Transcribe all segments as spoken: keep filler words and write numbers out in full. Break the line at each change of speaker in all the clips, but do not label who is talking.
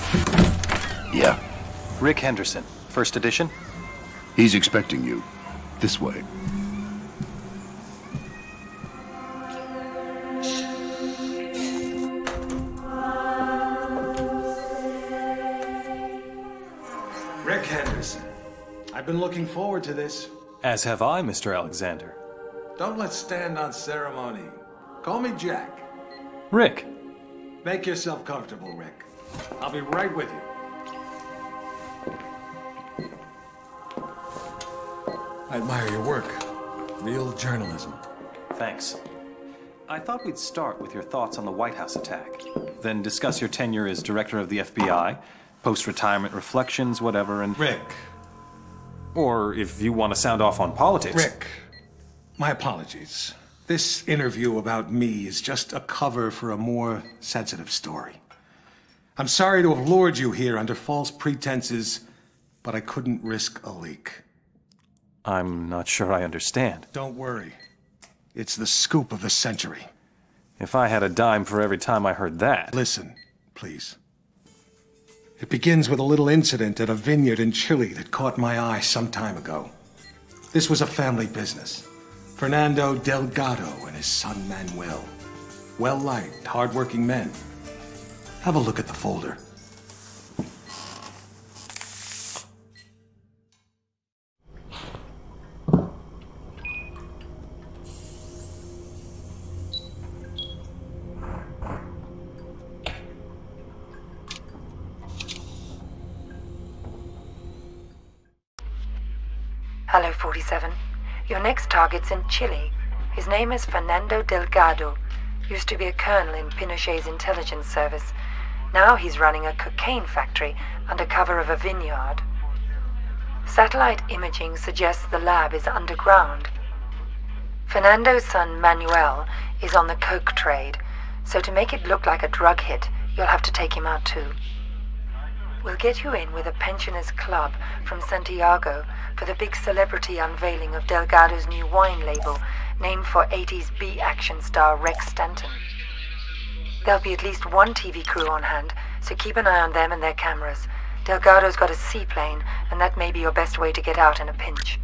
Yeah.
Rick Henderson, first edition?
He's expecting you. This way.
Rick Henderson. I've been looking forward to this.
As have I, Mister Alexander.
Don't let's stand on ceremony. Call me Jack.
Rick.
Make yourself comfortable, Rick. I'll be right with you. I admire your work. Real journalism.
Thanks. I thought we'd start with your thoughts on the White House attack, then discuss your tenure as director of the F B I, post-retirement reflections, whatever, and...
Rick.
Or if you want to sound off on politics...
Rick, my apologies. This interview about me is just a cover for a more sensitive story. I'm sorry to have lured you here under false pretenses, but I couldn't risk a leak.
I'm not sure I understand.
Don't worry. It's the scoop of the century.
If I had a dime for every time I heard that...
Listen, please. It begins with a little incident at a vineyard in Chile that caught my eye some time ago. This was a family business. Fernando Delgado and his son Manuel. Well-liked, hard-working men. Have a look at the folder.
Hello, forty-seven. Your next target's in Chile. His name is Fernando Delgado. Used to be a colonel in Pinochet's intelligence service. Now he's running a cocaine factory under cover of a vineyard. Satellite imaging suggests the lab is underground. Fernando's son Manuel is on the coke trade, so to make it look like a drug hit, you'll have to take him out too. We'll get you in with a pensioners club from Santiago for the big celebrity unveiling of Delgado's new wine label, named for eighties B-action star Rex Stanton. There'll be at least one T V crew on hand, so keep an eye on them and their cameras. Delgado's got a seaplane, and that may be your best way to get out in a pinch.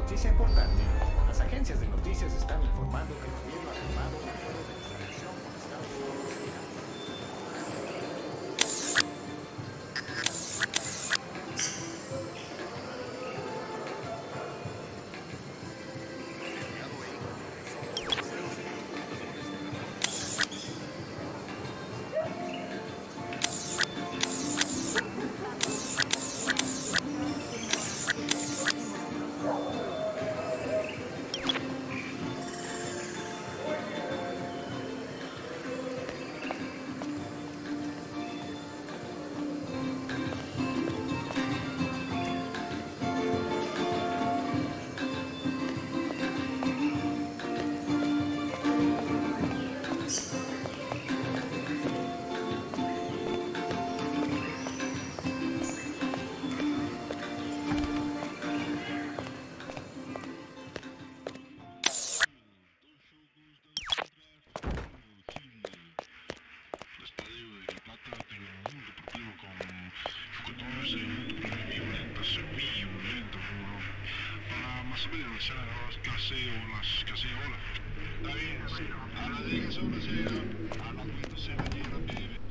Noticia importante. Las agencias de noticias están informando que el gobierno ha firmado un acuerdo de cooperación con Estados Unidos.
Está bien, sí. A la delegación no se llega. A la cuenta se la lleva,